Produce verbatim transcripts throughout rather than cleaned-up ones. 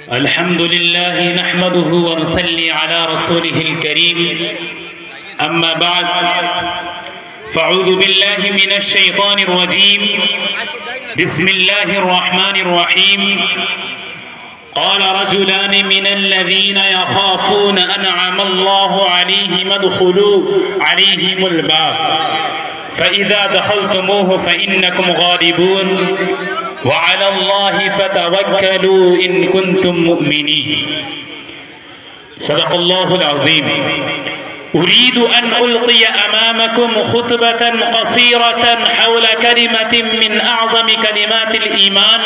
الحمد لله نحمده ونصلي على رسوله الكريم. أما بعد، فأعوذ بالله من الشيطان الرجيم. بسم الله الرحمن الرحيم. قال رجلان من الذين يخافون أنعم الله عليهم ادخلوا عليهم الباب فإذا دخلتموه فإنكم غالبون وعلى الله فتوكلوا إن كنتم مؤمنين. صدق الله العظيم. أريد أن ألقي أمامكم خطبة قصيرة حول كلمة من أعظم كلمات الإيمان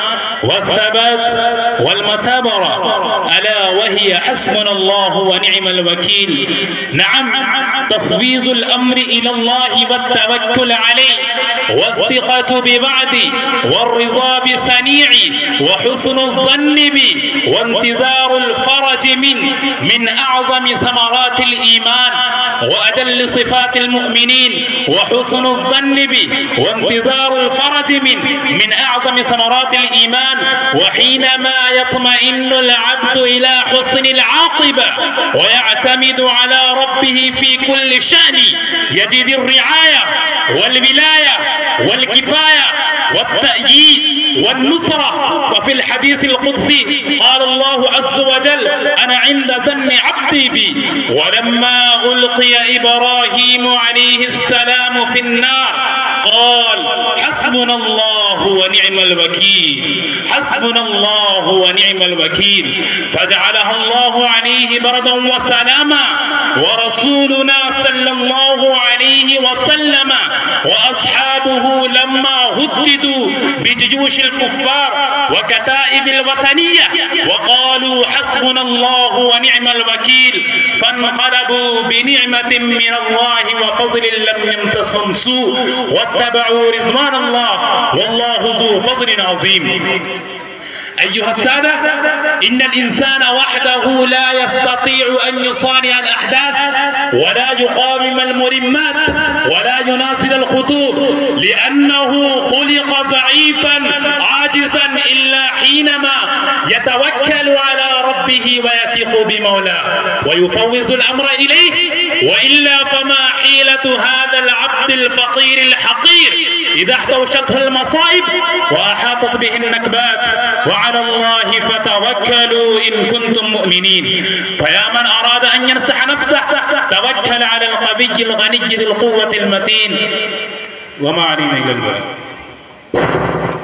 والثبات والمثابرة، ألا وهي حسبنا الله ونعم الوكيل. نعم، تفويض الأمر إلى الله والتوكل عليه والثقة ببعده والرضا بصنيعه وحسن الظن به وانتظار الفرج منه من أعظم ثمرات الإيمان وأدل صفات المؤمنين. وحسن الظن به وانتظار الفرج منه من أعظم ثمرات الإيمان. وحينما يطمئن العبد إلى حسن العاقبة ويعتمد على ربه في كل شأن يجد الرعاية والولاية والكفاية والتأييد والنصرة. وفي الحديث القدسي قال الله عز وجل: أنا عند ظن عبدي بي. ولما ألقي إبراهيم عليه السلام في النار قال: حسبنا الله ونعم الوكيل، حسبنا الله ونعم الوكيل، فجعلها الله عليه بردا وسلاما. ورسولنا صلى الله عليه وسلم وأصحابه لما هددوا بجيوش الكفار وكتائب الوطنية وقالوا حسبنا الله ونعم الوكيل، فانقلبوا بنعمة من الله وفضل لم يمسسهم سوء واتبعوا رضوان الله والله ذو فضل عظيم. أيها السادة، إن الإنسان وحده لا يستطيع أن يصانع الأحداث ولا يقاوم الملمات ولا ينازل الخطوب، لأنه خلق ضعيفا عاجزا إلا حينما يتوكل على ربه ويثق بمولاه ويفوض الأمر إليه، وإلا فما حيلة هذا العبد الفقير الحقير إذا احتوشته المصائب وأحاطت به النكبات. وعلى الله فتوكلوا إن كنتم مؤمنين. فيا من أراد أن ينصح نفسه توكل على القوي الغني ذي القوة المتين. وما علينا إلا البلاغ.